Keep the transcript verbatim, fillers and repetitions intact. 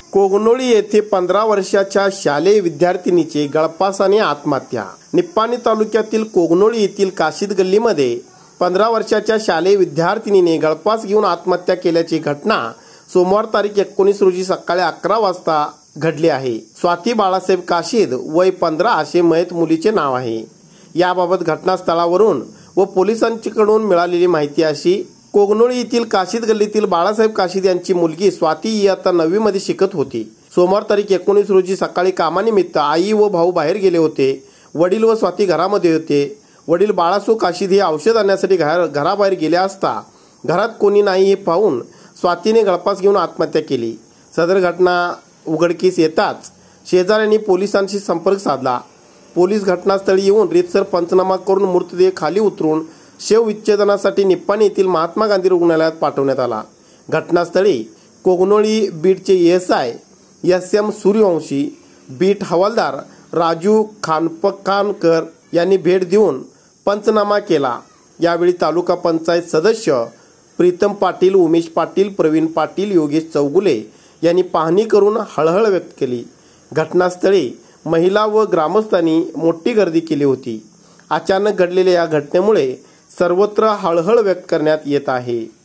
कोगनोळी येथे पंधरा वर्षाच्या शालेय विद्यार्थिनीचे गळफासाने आत्महत्या। निप्पाणी तालुक्यातील कोगनोळी येथील काशीद गल्लीमध्ये पंधरा वर्षाच्या शालेय विद्यार्थिनीने गळफास घेऊन आत्महत्या केल्याची घटना सोमवार तारीख एकोणीस रोजी सकाळी अकरा वाजता घडली आहे। स्वाती बाळासाहेब काशीद वय पंधरा असे मयत मुलीचे नाव आहे। याबाबत घटनास्थळावरून व पोलिसांकडून मिळालेली माहिती अशी, कोगनोळी येथील काशीद गल्लीतील बाळासाहेब काशीद यांची मुलगी स्वाती इयत्ता नववी मध्ये शिकत होती। सोमवार तारीख एकोणीस रोजी सकाळी कामानिमित्त आई व भाऊ बाहेर गेले होते। वडील व स्वाती घरामध्ये होते। वडील बाळासो काशीद हे औषध आणण्यासाठी घर घराबाहेर गेले असता घरात कोणी नाही हे पाहून स्वातीने गळफास घेऊन आत्महत्या केली। सदर घटना उघडकीस येताच शेजाऱ्यांनी पोलिसांशी संपर्क साधला। पोलीस घटनास्थळी येऊन रीतसर पंचनामा करून मृतदेह खाली उतरून शवविच्छेदनासाठी निप्पाणी येथील महात्मा गांधी रुग्णालयात पाठवण्यात आला। घटनास्थळी कोगनोळी बीटचे S I S M Suryavanshi, beat हवालदार राजू खानपकानकर यांनी भेट देऊन पंचनामा केला। यावेळी तालुका पंचायत सदस्य प्रीतम पाटील, उमेश पाटील, प्रवीण पाटील, योगेश चौगुले यांनी पाहणी करून हळहळ व्यक्त केली। घटनास्थळी महिला व ग्रामस्थांनी मोठी गर्दी केली होती। अचानक घडलेल्या या घटनेमुळे सर्वत्र हळहळ व्यक्त करण्यात येत आहे।